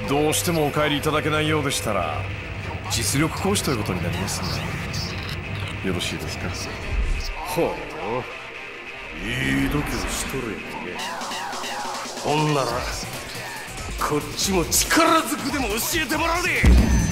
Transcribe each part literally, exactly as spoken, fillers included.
どうしてもお帰りいただけないようでしたら実力行使ということになりますね。よろしいですか？ ほう、いい度胸しとるやんね。ほんならこっちも力ずくでも教えてもらうで。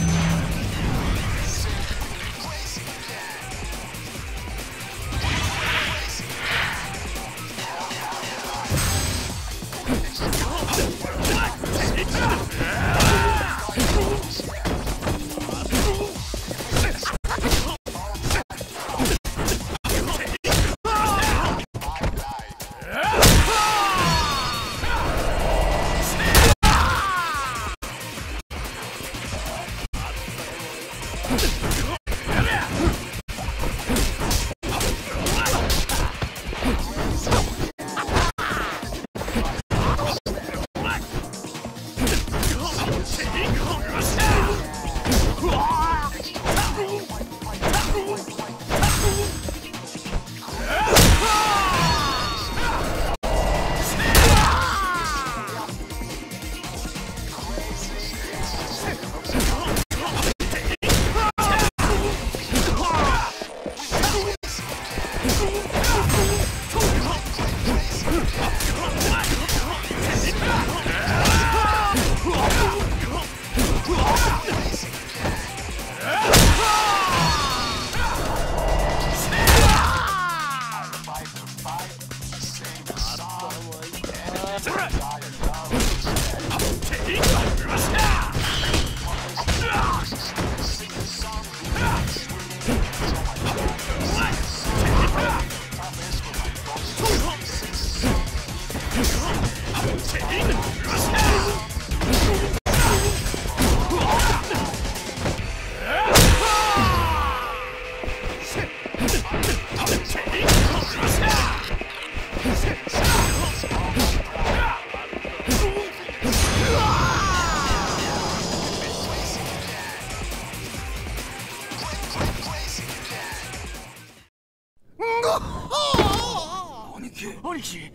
兄貴、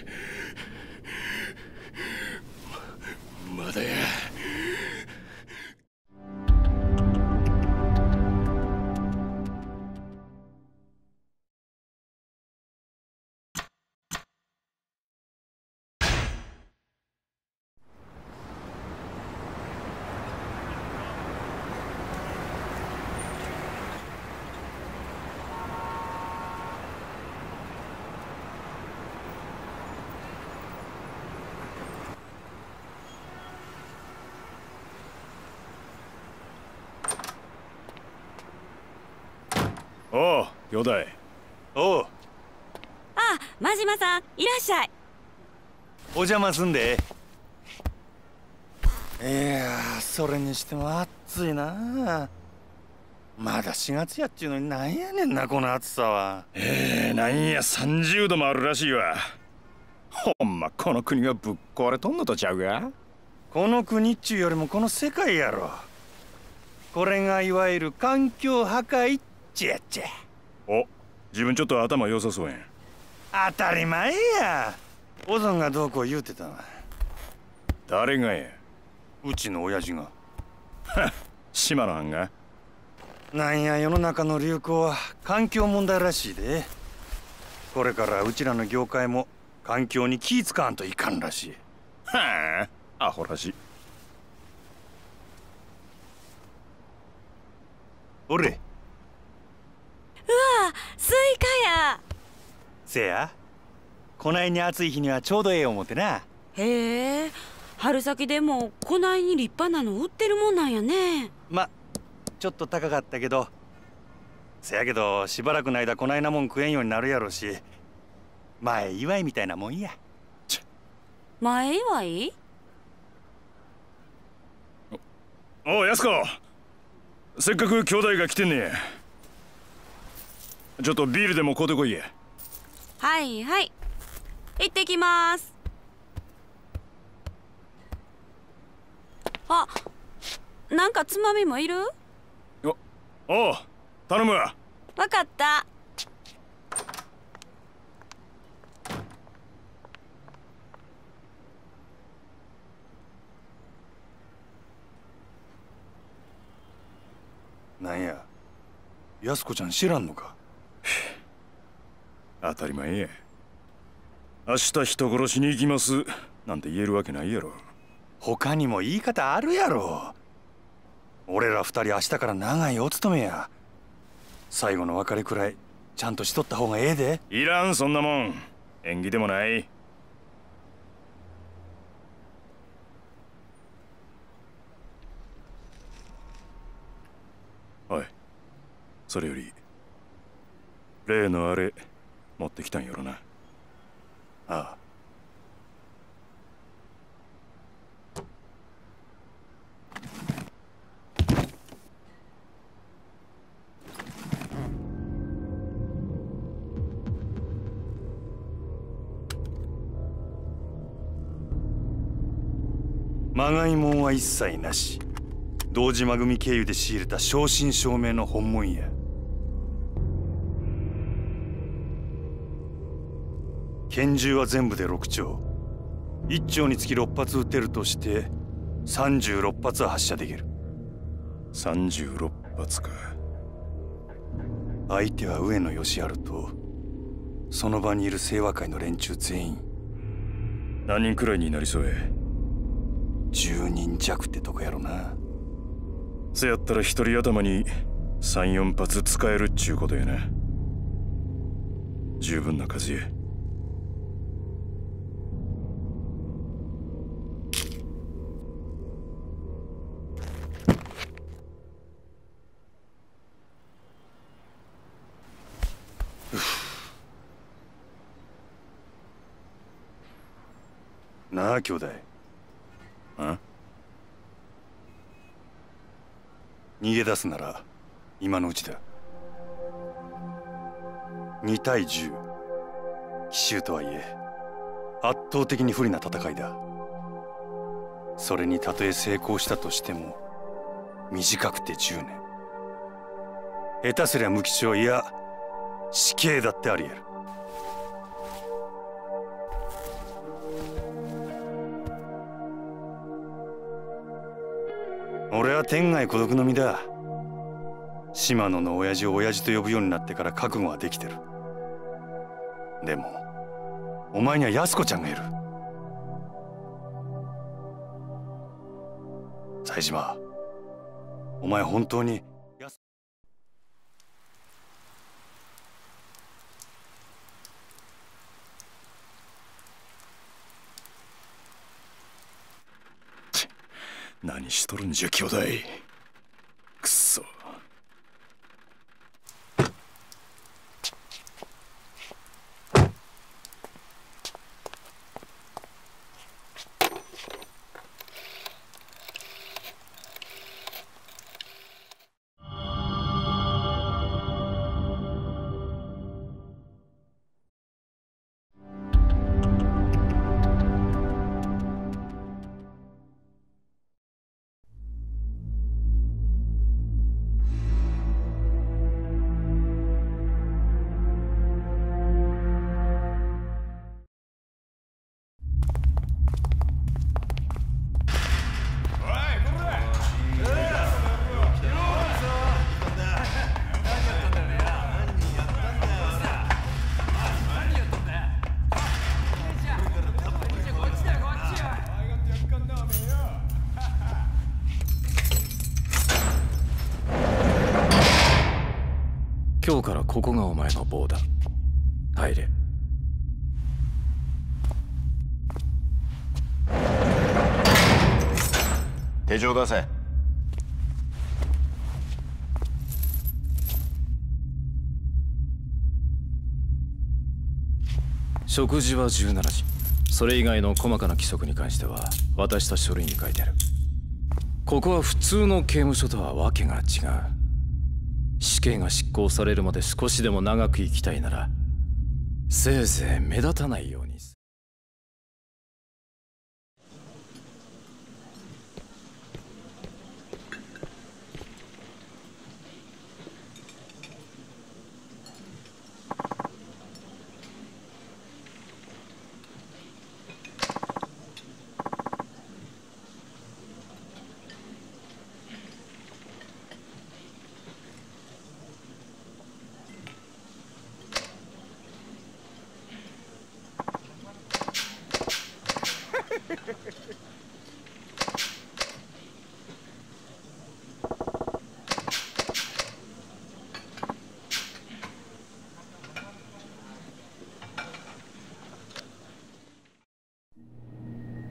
まだや。 おう、兄弟。おう。 あ、真島さん、いらっしゃい。 お邪魔すんで。いやー、それにしても暑いな。まだしがつやっちゅうのになんやねんな、この暑さは。ええー、なんやさんじゅうどもあるらしいわ。ほんまこの国がぶっ壊れとんのとちゃうが。この国っちゅうよりもこの世界やろ。これがいわゆる環境破壊っちやっちゃ。お、自分ちょっと頭良さそうやん。当たり前や。オゾンがどうこう言うてたわ。誰がや？うちの親父が。はっ、島の藩が。なんや世の中の流行は環境問題らしいで。これからうちらの業界も環境に気ぃ使わんといかんらしい。はあ、アホらしい。おれ。 うわ、スイカや。 せや、こないに暑い日にはちょうどええ思ってな。 へえ、春先でもこないに立派なの売ってるもんなんやね。 ま、ちょっと高かったけど、せやけどしばらくの間こないなもん食えんようになるやろし、前祝いみたいなもんや。 前祝い？ おお、やすこ、せっかく兄弟が来てんねや。ちょっとビールでも買うてこいや。 はいはい、行ってきます。あ、なんかつまみもいる？ お、おう、頼むわ。 わかった。 なんや、安子ちゃん知らんのか。 当たり前や。明日人殺しに行きますなんて言えるわけないやろ。 他にも言い方あるやろ。俺ら二人明日から長いお勤めや。最後の別れくらいちゃんとしとった方がええで。 いらん、そんなもん。縁起でもない。おい、それより例のあれ持ってきたんやろな。 ああ。まがいもんは一切なし。堂島組経由で仕入れた正真正銘の本物や。拳銃は全部でろく丁。いっ丁につきろっ発撃てるとしてさんじゅうろっ発は発射できる。 さんじゅうろっ発か。 相手は上野義治とその場にいる清和会の連中全員。 何人くらいになりそうや。 じゅうにん弱ってとこやろな。 せやったら一人頭にさん、よん発使えるっちゅうことやな。十分な数や。 なあ兄弟。 あ？ 逃げ出すなら今のうちだ。に対じゅう。奇襲とはいえ圧倒的に不利な戦いだ。それにたとえ成功したとしても短くてじゅうねん。下手すりゃ無期懲、いや死刑だってあり得る。俺は天涯孤独の身だ。島野の親父を親父と呼ぶようになってから覚悟はできてる。でもお前には安子ちゃんがいる。冴島、お前本当に安何しとるんじゃ兄弟。くっそ。今日からここがお前の棒だ。入れ。 手錠出せ。 食事はじゅうしちじ。それ以外の細かな規則に関しては渡した書類に書いてある。ここは普通の刑務所とはわけが違う。死刑が執行されるまで少しでも長く生きたいならせいぜい目立たないように。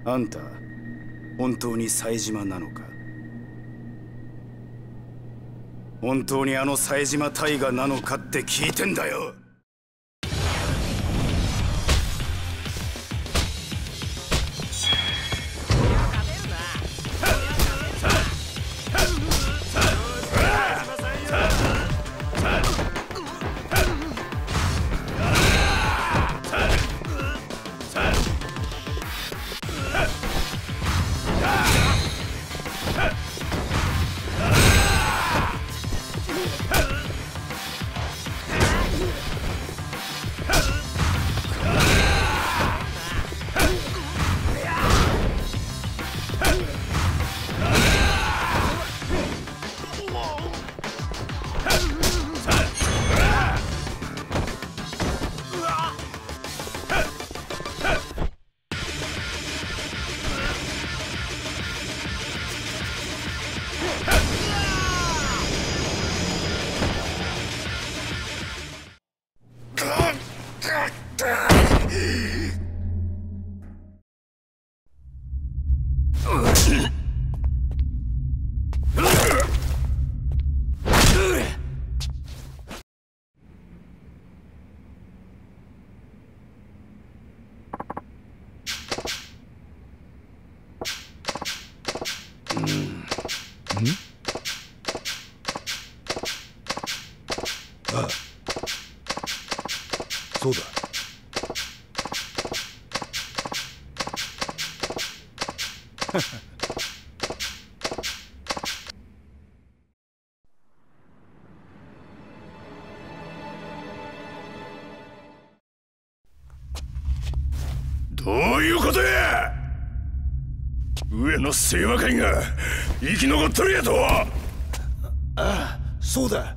あんた本当に冴島なのか？本当にあの冴島大河なのかって聞いてんだよ。 ああ、そうだ。 どういうことや。上の清和会が生き残っとるやと。ああ、そうだ。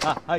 あ、はい。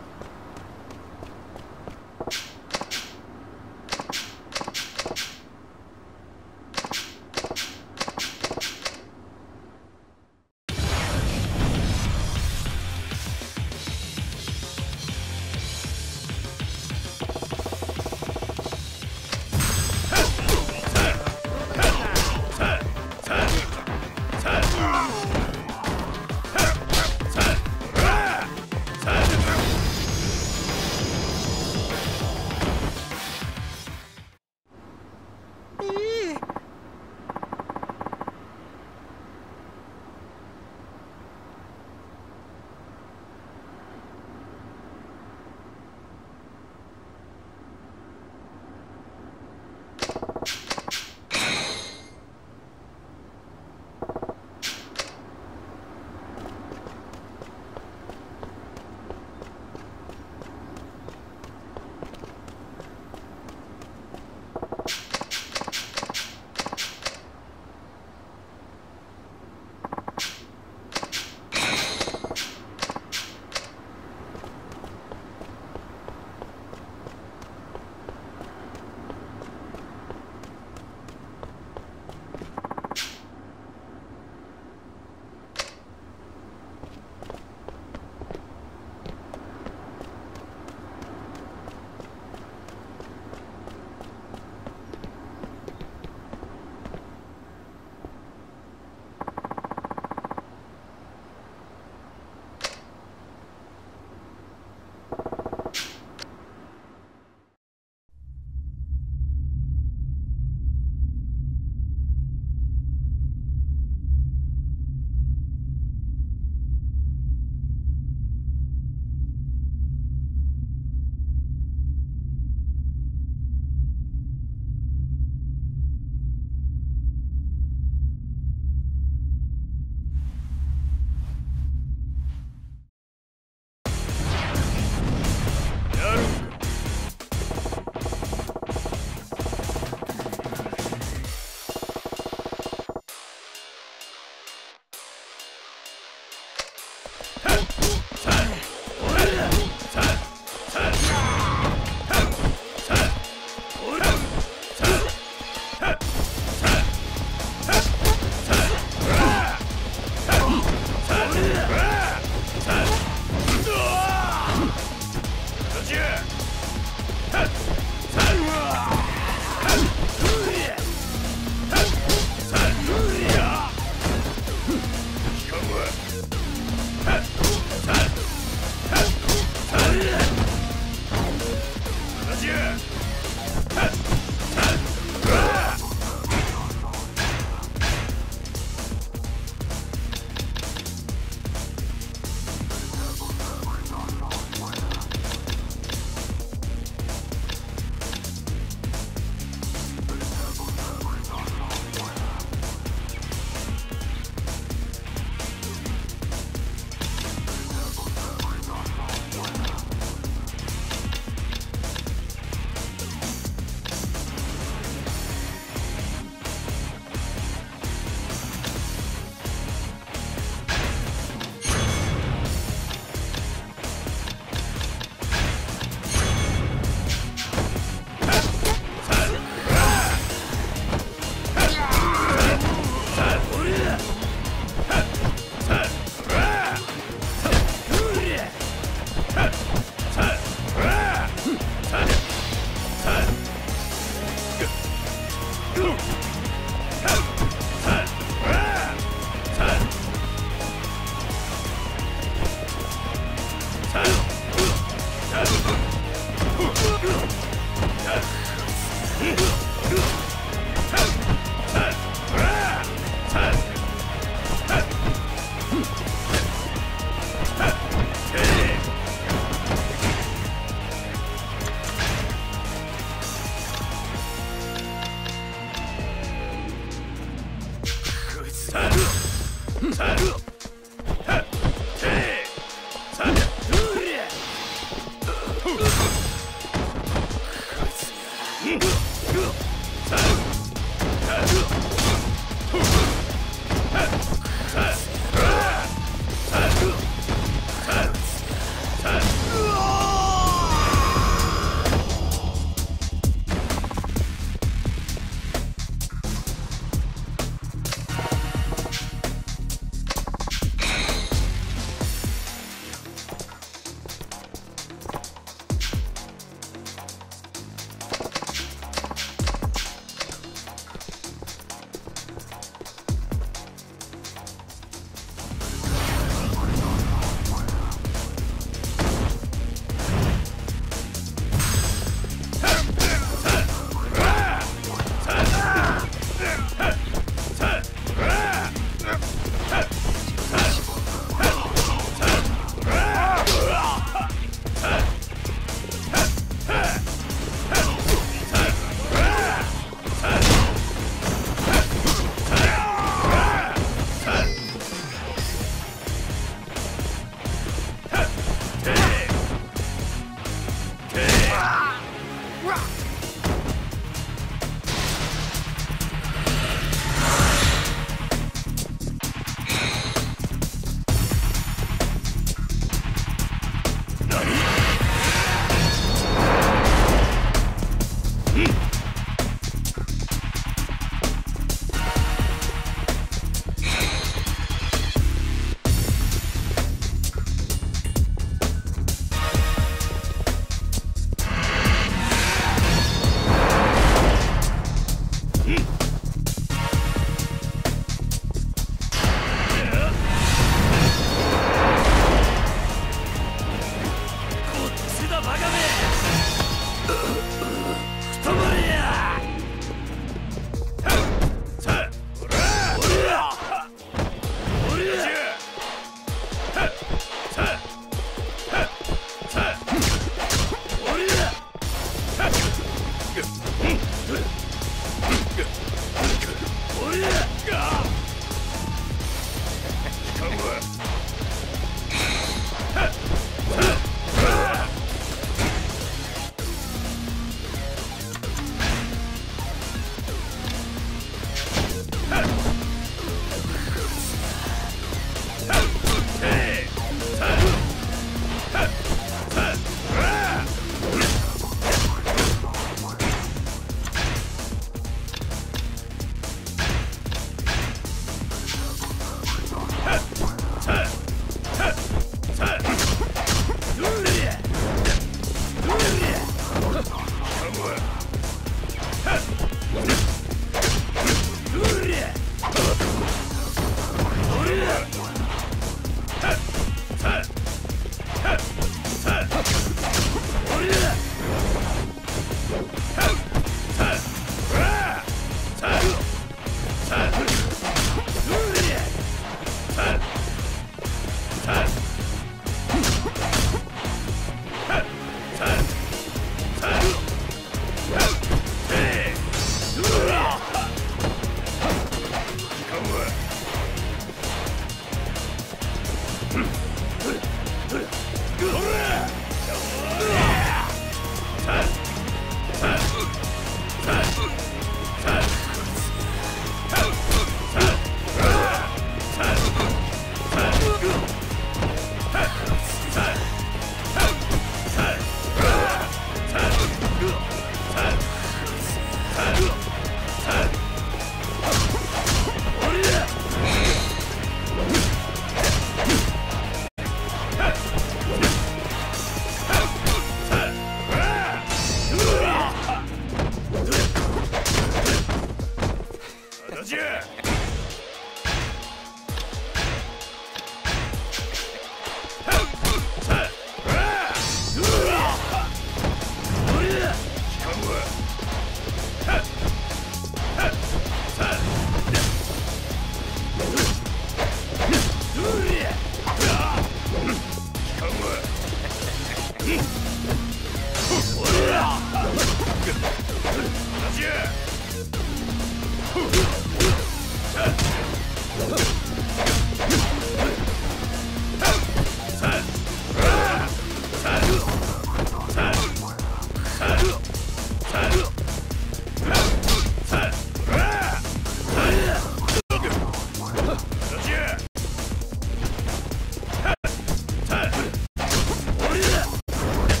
こ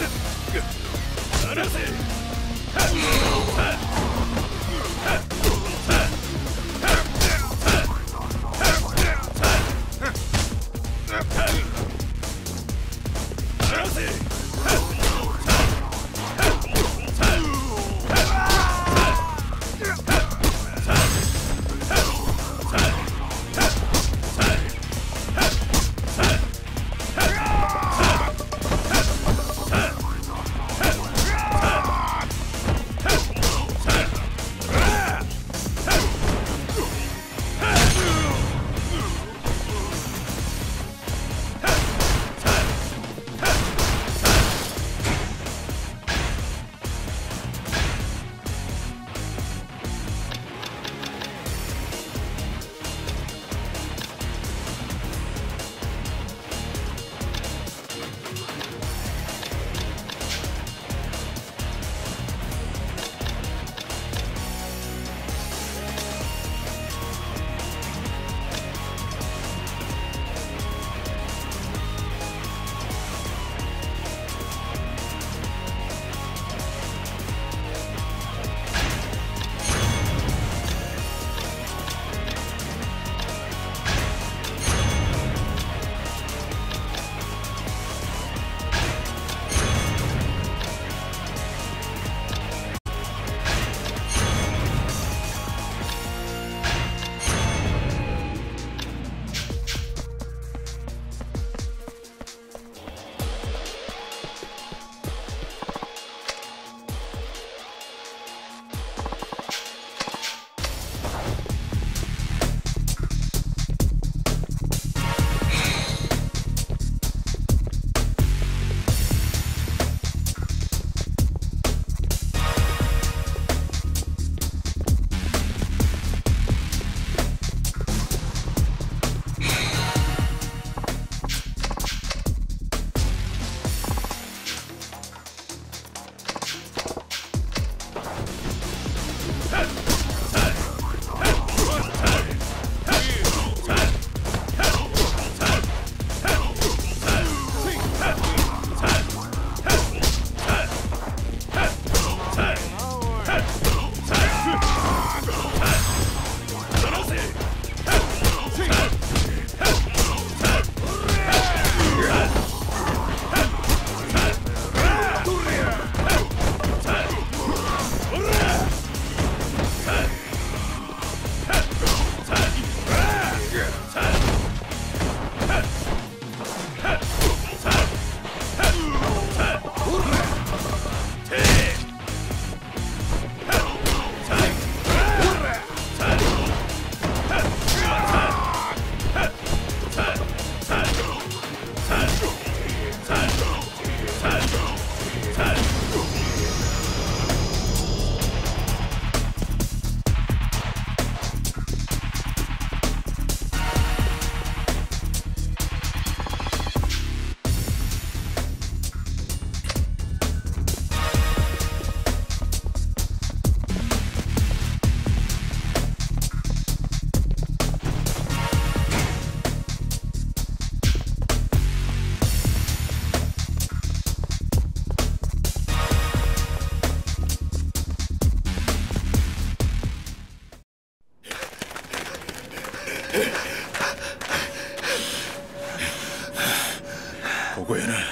ここやな。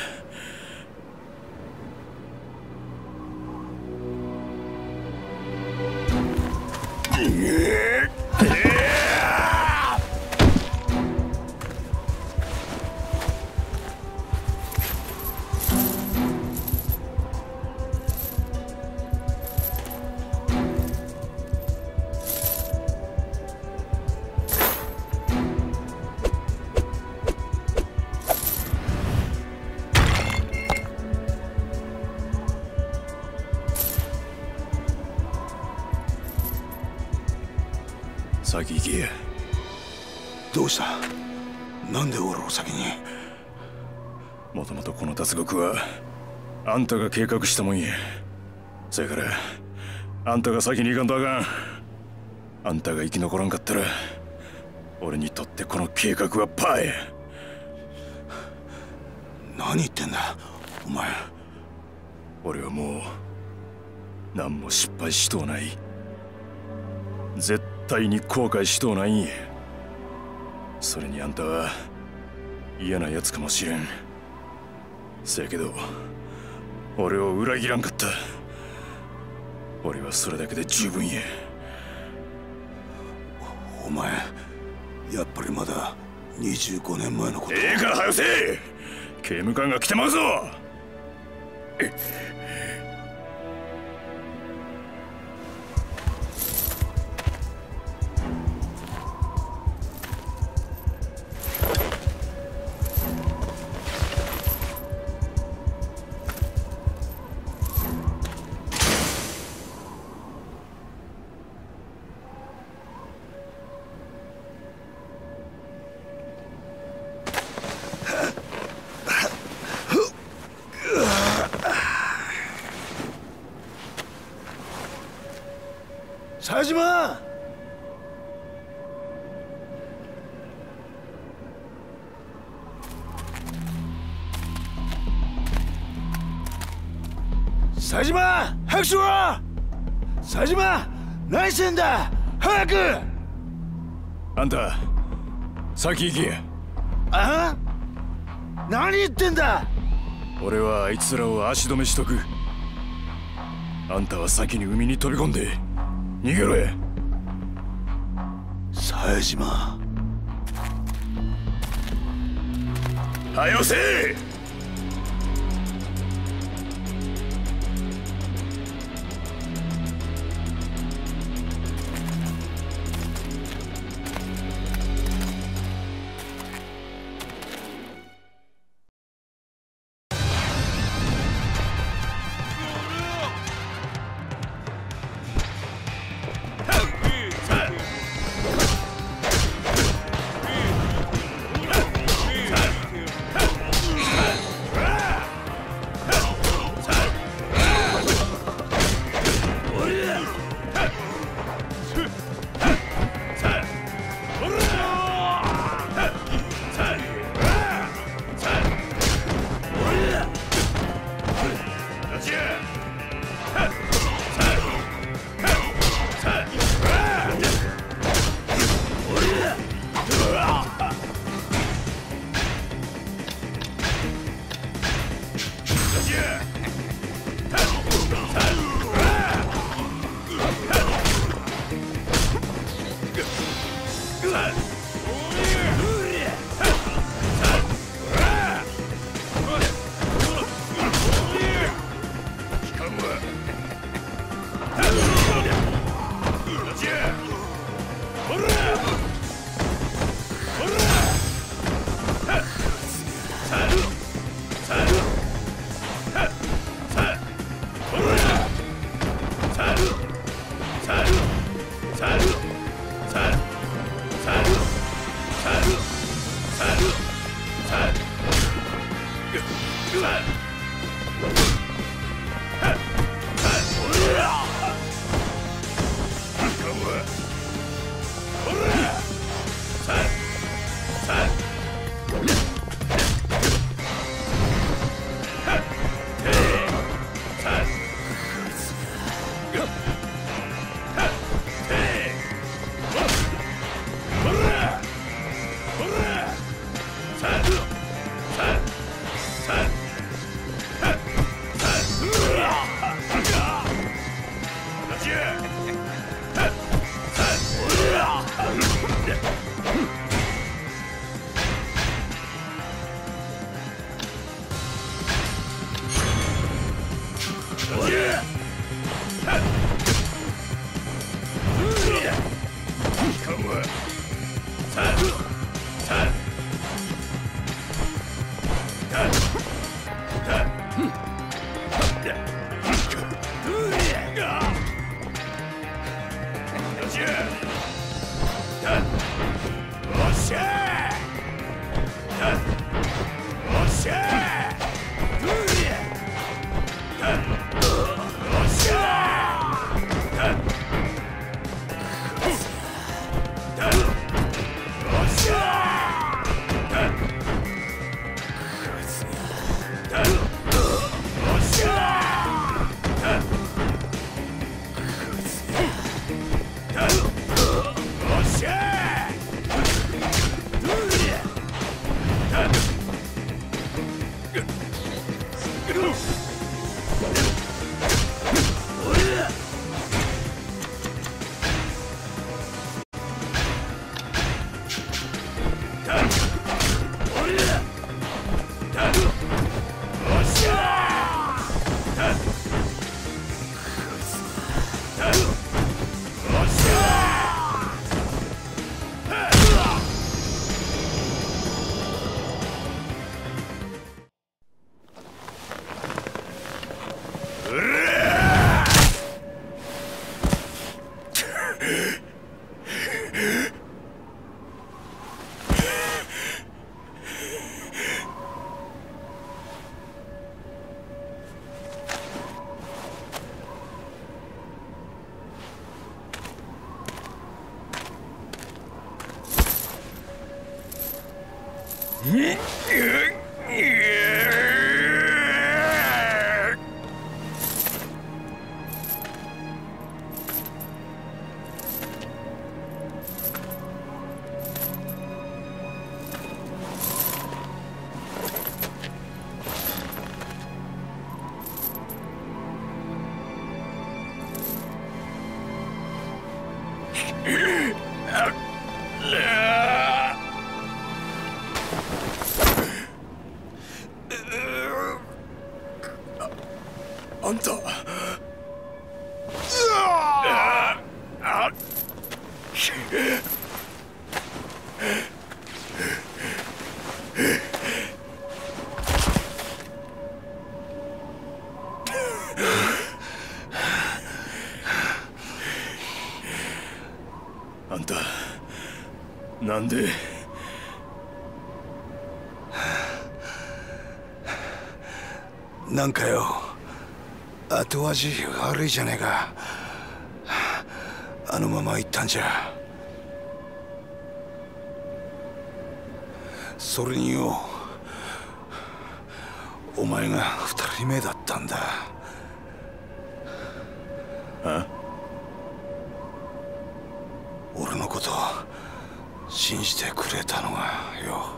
先行けや。 どうした？なんで俺を先に？ もともとこの脱獄はあんたが計画したもんや。そやからあんたが先に行かんとあかん。あんたが生き残らんかったら俺にとってこの計画はパーや。 何言ってんだお前。 俺はもう何も失敗しとうない。絶対に後悔しとうないんや。それにあんたは嫌なやつかもしれん。せやけど俺を裏切らんかった。俺はそれだけで十分や。 お前やっぱりまだにじゅうごねんまえのこと。 ええから早せ。刑務官が来てまうぞ。 冴島！冴島！早くしろ！冴島！何してんだ！早く！ あんた先行け。 あ？何言ってんだ！ 俺はあいつらを足止めしとく。あんたは先に海に飛び込んで逃げろや。 冴島。 はよせ。 あんたあんたなんでなんかよ後味悪いじゃねえか。あのまま行ったんじゃ。それによお前が二人目だったんだ。 あ？ 俺のこと信じてくれたのがよ。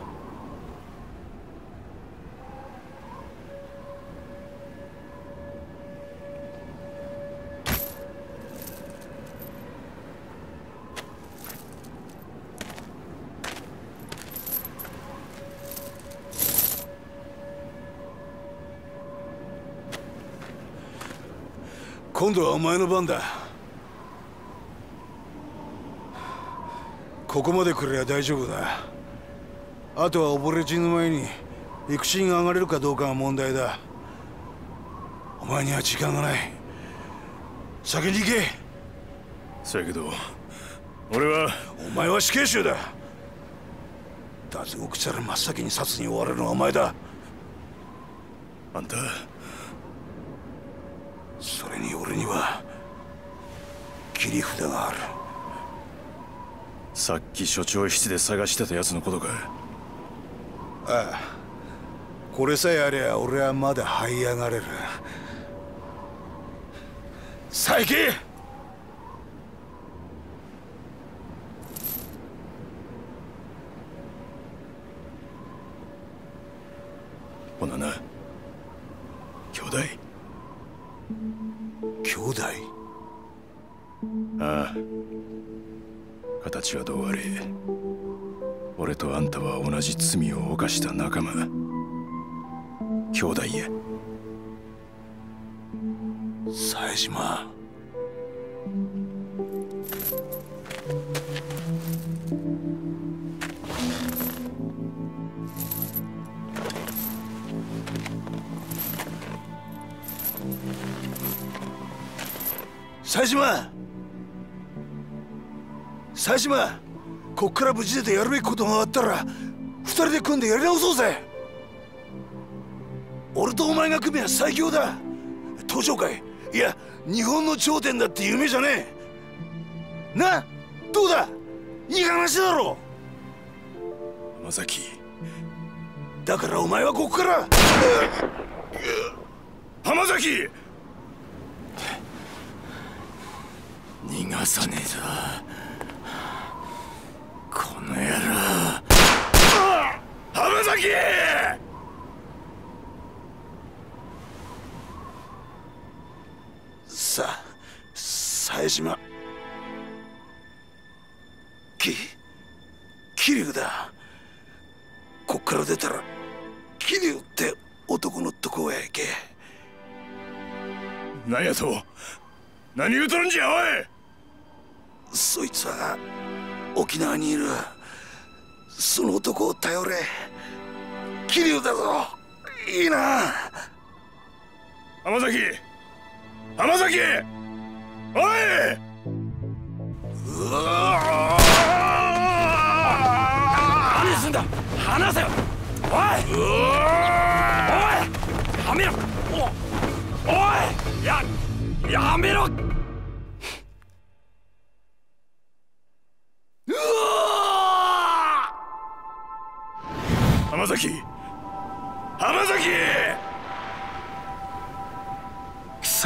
今度はお前の番だ。ここまで来れば大丈夫だ。あとは溺れ死ぬ前に陸地に上がれるかどうかが問題だ。お前には時間がない。先に行け。 そやけど俺は。 お前は死刑囚だ。脱獄したら真っ先に殺に追われるのはお前だ。 あんたそれに俺には切り札がある。 さっき所長室で探してたやつのことか。 ああ、これさえありゃ俺はまだ這い上がれる。さあ行け。 ほなな兄弟。 兄弟？ ああ、形はどうあれ俺とあんたは同じ罪を犯した仲間、兄弟や。 冴島、冴島、冴島、こっから無事出てやるべきことがあったら二人で組んでやり直そうぜ。俺とお前が組めば最強だ。東上界、いや日本の頂点だって夢じゃねえな。どうだ、いい話だろ。 浜崎、 だからお前はここから浜崎、 逃がさねえぞこの野郎。 浜崎。 さ冴島き桐生だ。こっから出たら桐生って男のとこへ行け。 何やと何言うとるんじゃおい。 そいつは沖縄にいる。その男を頼れ。桐生だぞ。いいな。 浜崎浜崎おい。 うわ何すんだ。離せよ。おいおいやめろ。おおいややめろ。うわ浜崎浜崎くそ。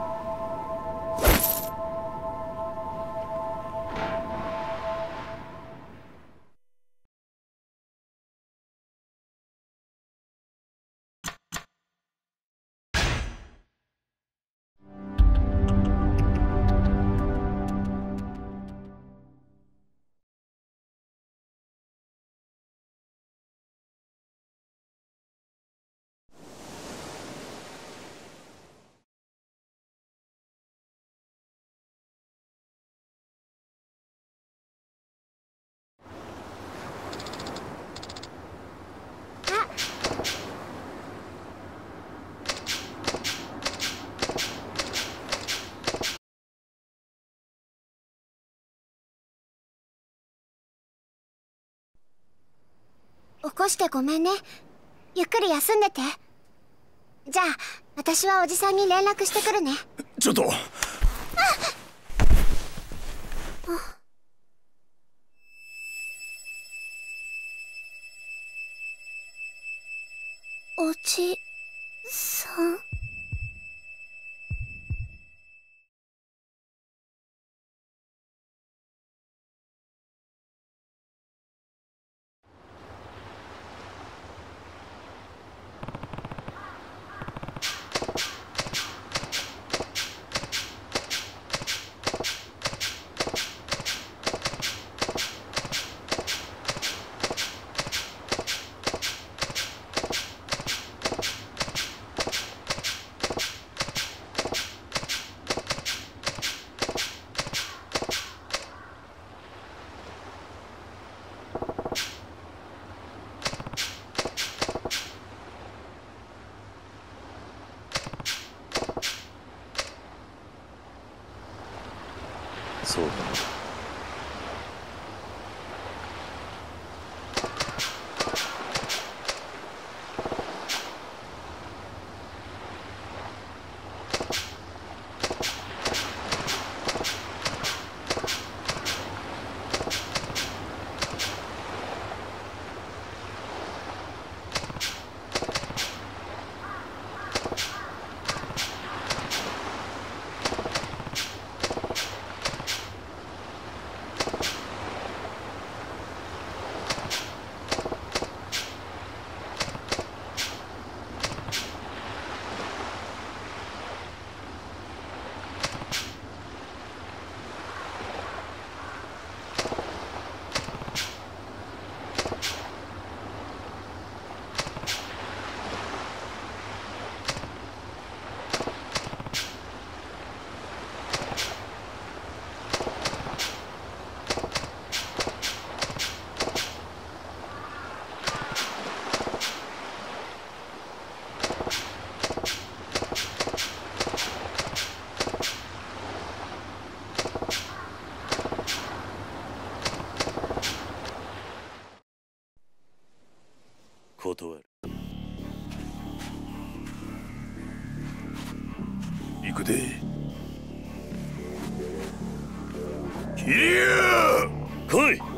起こしてごめんね。ゆっくり休んでて。じゃあ私はおじさんに連絡してくるね。 ちょっと。 おじさん。 そうだな。 断る。 行くで。桐生来い。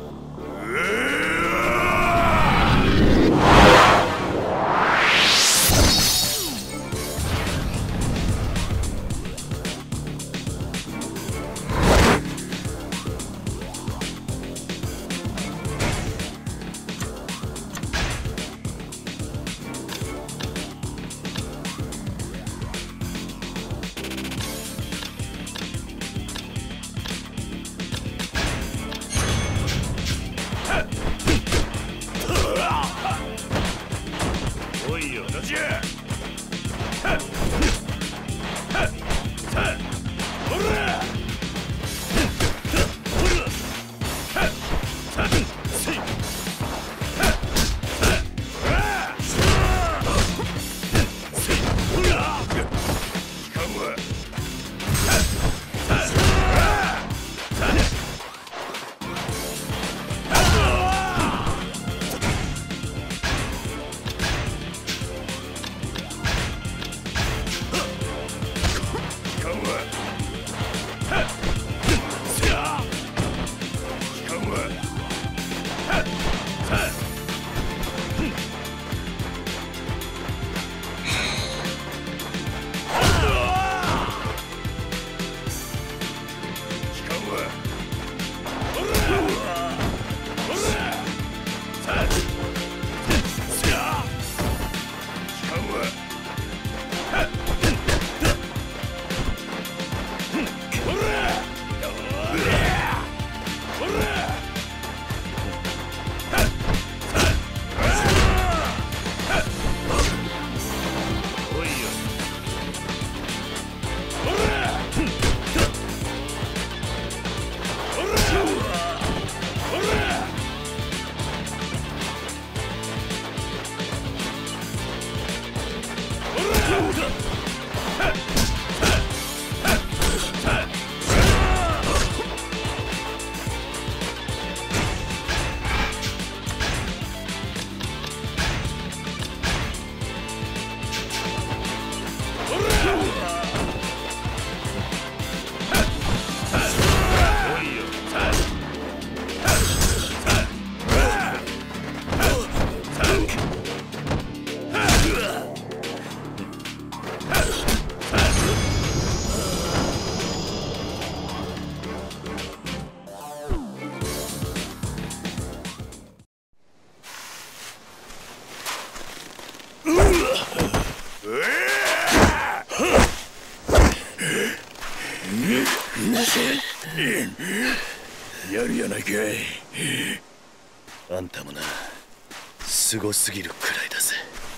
やるやないかい。 あんたもな、すごすぎるくらいだぜ。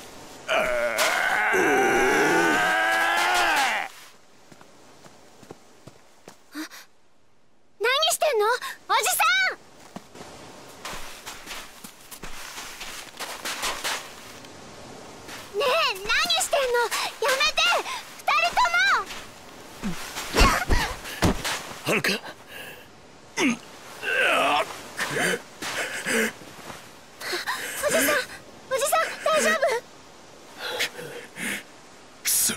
何してんのおじさん。ねえ何してんの、やめて二人とも。 はるか、 おじさん、おじさん大丈夫？ くそ、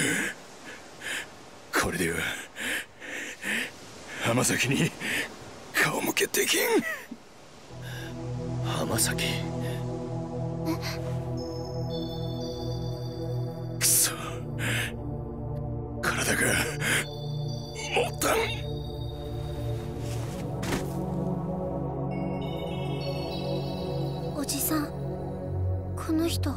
これでは浜崎に顔向けできん。 浜崎。 くそ、体が持たん。 おじさん、この人。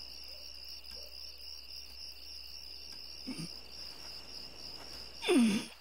うん。